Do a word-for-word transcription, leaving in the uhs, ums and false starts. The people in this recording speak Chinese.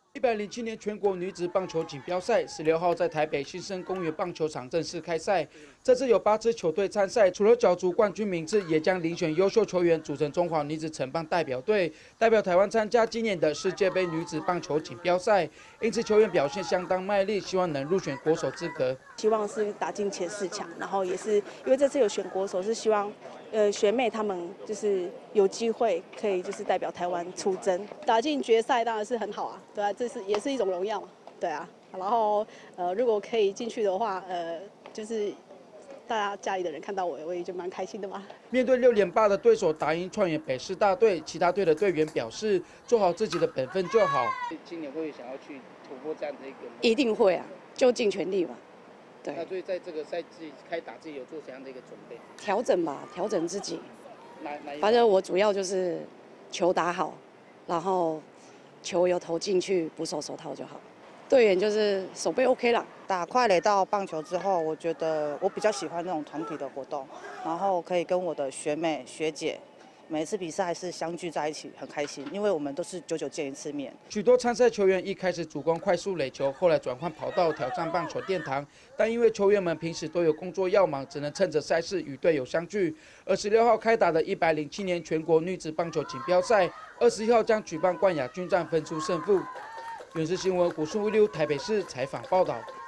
一百零七年全国女子棒球锦标赛十六号在台北新生公园棒球场正式开赛。这次有八支球队参赛，除了角逐冠军名次，也将遴选优秀球员组成中华女子成棒代表队，代表台湾参加今年的世界杯女子棒球锦标赛。因此，球员表现相当卖力，希望能入选国手资格。 希望是打进前四强，然后也是因为这次有选国手，是希望呃学妹她们就是有机会可以就是代表台湾出征，打进决赛当然是很好啊，对啊，这是也是一种荣耀嘛，对啊。然后呃如果可以进去的话，呃就是大家家里的人看到我，我也就蛮开心的嘛。 面对六连霸的对手打赢创元北市大队，其他队的队员表示做好自己的本分就好。今年会想要去突破这样的一个， 一定会啊，就尽全力吧。对。 那所以在这个赛季开打，自己有做怎样的一个准备？ 调整吧，调整自己。 哪哪反正我主要就是球打好，然后球有投进去，不受手套就好。队员就是手背 OK 啦。 打快垒到棒球之后，我觉得我比较喜欢那种团体的活动，然后可以跟我的学妹学姐。每次比赛还是相聚在一起，很开心，因为我们都是久久见一次面。 许多参赛球员一开始主攻快速垒球，后来转换跑道挑战棒球殿堂，但因为球员们平时都有工作要忙，只能趁着赛事与队友相聚。而十六号开打的一百零七年全国女子棒球锦标赛，二十一号将举办冠亚军战分出胜负。原视新闻古树一溜台北市采访报道。